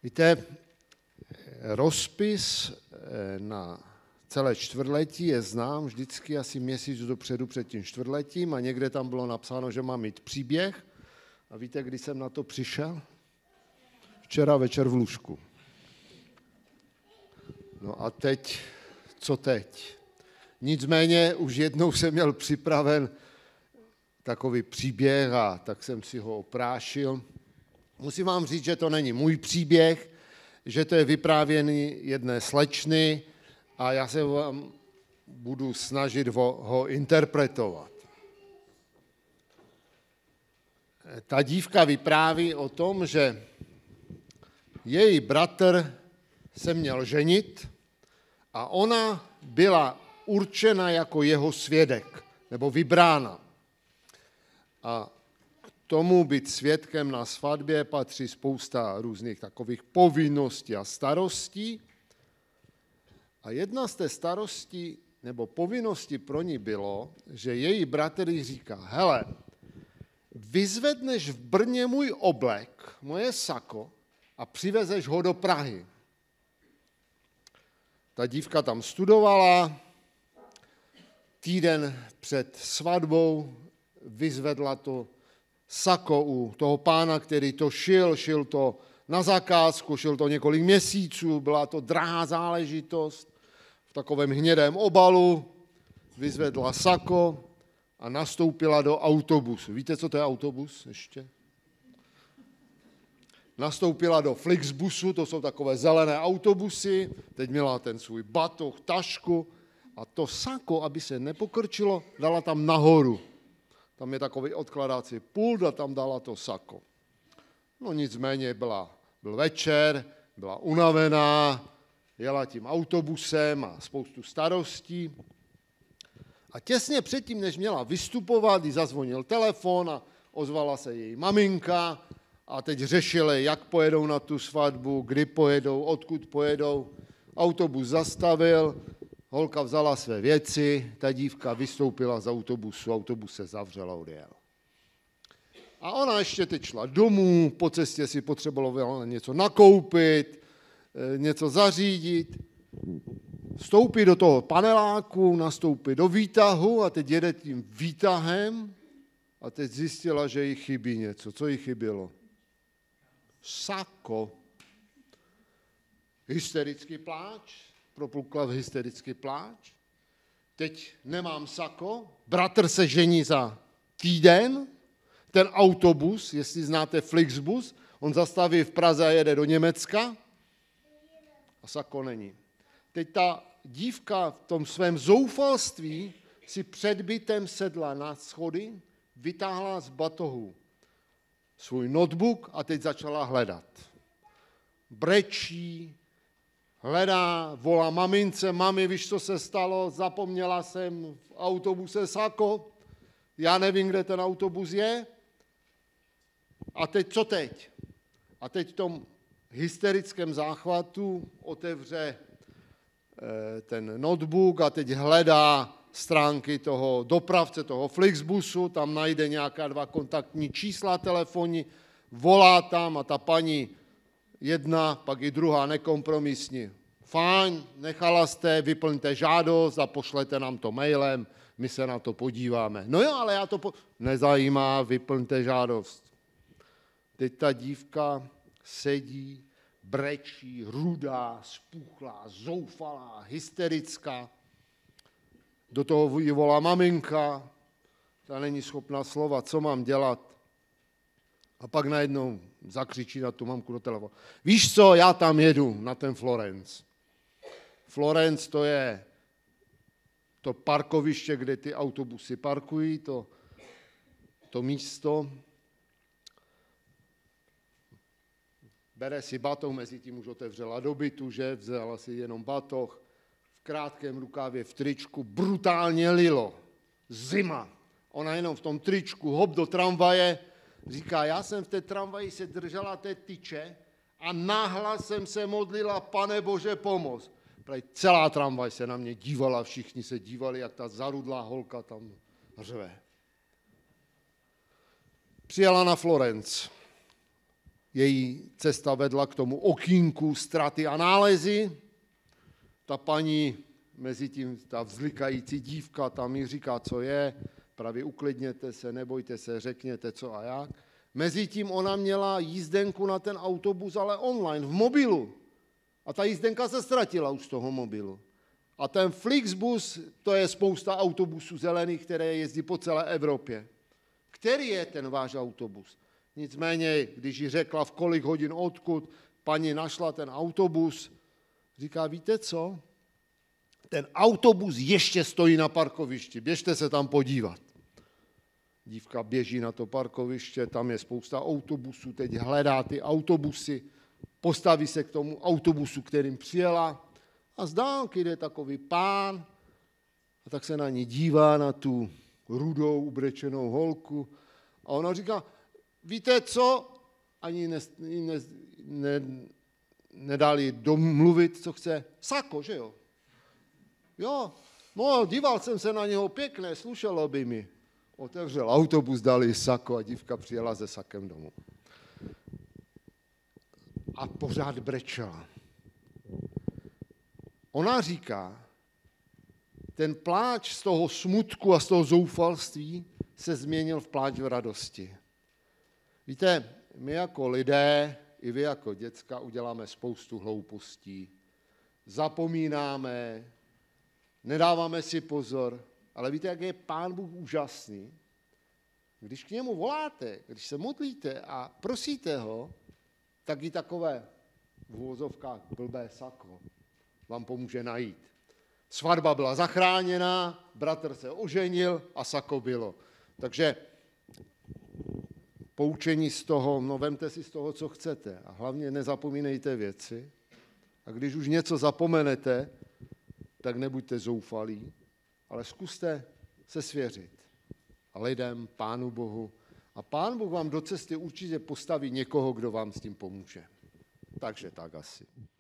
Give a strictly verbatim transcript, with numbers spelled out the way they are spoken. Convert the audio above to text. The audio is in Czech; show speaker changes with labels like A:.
A: Víte, rozpis na celé čtvrtletí je znám vždycky asi měsíc dopředu před tím čtvrtletím a někde tam bylo napsáno, že mám mít příběh. A víte, kdy jsem na to přišel? Včera večer v lůžku. No a teď, co teď? Nicméně už jednou jsem měl připraven takový příběh a tak jsem si ho oprášil. Musím vám říct, že to není můj příběh, že to je vyprávěný jedné slečny a já se vám budu snažit ho, ho interpretovat. Ta dívka vypráví o tom, že její bratr se měl ženit a ona byla určena jako jeho svědek, nebo vybrána. A k tomu být svědkem na svatbě patří spousta různých takových povinností a starostí. A jedna z té starostí nebo povinnosti pro ní bylo, že její bratr jí říká, hele, vyzvedneš v Brně můj oblek, moje sako a přivezeš ho do Prahy. Ta dívka tam studovala, týden před svatbou vyzvedla to sako u toho pána, který to šil, šil to na zakázku, šil to několik měsíců, byla to drahá záležitost, v takovém hnědém obalu, vyzvedla sako a nastoupila do autobusu. Víte, co to je autobus ještě? Nastoupila do Flixbusu, to jsou takové zelené autobusy, teď měla ten svůj batoh, tašku a to sako, aby se nepokrčilo, dala tam nahoru. Tam je takový odkladací pult a tam dala to sako. No nicméně byla, byl večer, byla unavená, jela tím autobusem a spoustu starostí. A těsně předtím, než měla vystupovat, jí zazvonil telefon a ozvala se její maminka a teď řešili, jak pojedou na tu svatbu, kdy pojedou, odkud pojedou. Autobus zastavil, holka vzala své věci, ta dívka vystoupila z autobusu, autobus se zavřel a odjel. A ona ještě teď šla domů, po cestě si potřebovala něco nakoupit, něco zařídit. Vstoupí do toho paneláku, nastoupí do výtahu a teď jede tím výtahem a teď zjistila, že jí chybí něco. Co jí chybělo? Sako. Hysterický pláč, propukla v hysterický pláč. Teď nemám sako, bratr se žení za týden, ten autobus, jestli znáte Flixbus, on zastaví v Praze a jede do Německa a sako není. Teď ta dívka v tom svém zoufalství si před bytem sedla na schody, vytáhla z batohu svůj notebook a teď začala hledat. Brečí, hledá, volá mamince, mami, víš, co se stalo, zapomněla jsem v autobuse sako, já nevím, kde ten autobus je. A teď co teď? A teď v tom hysterickém záchvatu otevře ten notebook a teď hledá stránky toho dopravce, toho Flixbusu, tam najde nějaká dva kontaktní čísla telefonní, volá tam a ta paní jedna, pak i druhá nekompromisní. Fajn, nechala jste, vyplňte žádost a pošlete nám to mailem, my se na to podíváme. No jo, ale já to po... nezajímá, vyplňte žádost. Teď ta dívka sedí, brečí, rudá, spuchlá, zoufalá, hysterická. Do toho ji volá maminka, ta není schopná slova, co mám dělat. A pak najednou zakřičí na tu mamku do telefonu. Víš co, já tam jedu na ten Florence. Florence to je to parkoviště, kde ty autobusy parkují, to, to místo. Bere si batoh, mezi tím už otevřela do bytu, že vzala si jenom batoh, v krátkém rukávě, v tričku, brutálně lilo. Zima. Ona jenom v tom tričku, hop do tramvaje, říká, já jsem v té tramvaji se držela té tyče a nahlas jsem se modlila, Pane Bože, pomoz. Právě celá tramvaj se na mě dívala, všichni se dívali, jak ta zarudlá holka tam řve. Přijela na Florence. její cesta vedla k tomu okýnku straty a nálezy. Ta paní, mezi tím ta vzlikající dívka, tam mi říká, co je, právě uklidněte se, nebojte se, řekněte co a jak. Mezitím ona měla jízdenku na ten autobus, ale online, v mobilu. A ta jízdenka se ztratila už z toho mobilu. A ten Flixbus, to je spousta autobusů zelených, které jezdí po celé Evropě. Který je ten váš autobus? Nicméně, když jí řekla, v kolik hodin odkud, paní našla ten autobus, říká, víte co? Ten autobus ještě stojí na parkovišti, běžte se tam podívat. Dívka běží na to parkoviště, tam je spousta autobusů, teď hledá ty autobusy, postaví se k tomu autobusu, kterým přijela a z dálky jde takový pán a tak se na ní dívá, na tu rudou, ubrečenou holku a ona říká, víte co, ani ne, ne, ne, nedali domluvit, co chce, sako, že jo? Jo, no, díval jsem se na něho pěkné, slušelo by mi. Otevřel autobus, dali sako a dívka přijela se sakem domů. A pořád brečela. Ona říká, ten pláč z toho smutku a z toho zoufalství se změnil v pláč v radosti. Víte, my jako lidé, i vy jako děcka uděláme spoustu hloupostí. Zapomínáme, nedáváme si pozor, ale víte, jak je Pán Bůh úžasný? Když k němu voláte, když se modlíte a prosíte ho, tak i takové v uvozovkách blbé sako vám pomůže najít. Svatba byla zachráněná, bratr se oženil a sako bylo. Takže poučení z toho, no vemte si z toho, co chcete a hlavně nezapomínejte věci. A když už něco zapomenete, tak nebuďte zoufalí, ale zkuste se svěřit a lidem, Pánu Bohu. A Pán Bůh vám do cesty určitě postaví někoho, kdo vám s tím pomůže. Takže tak asi.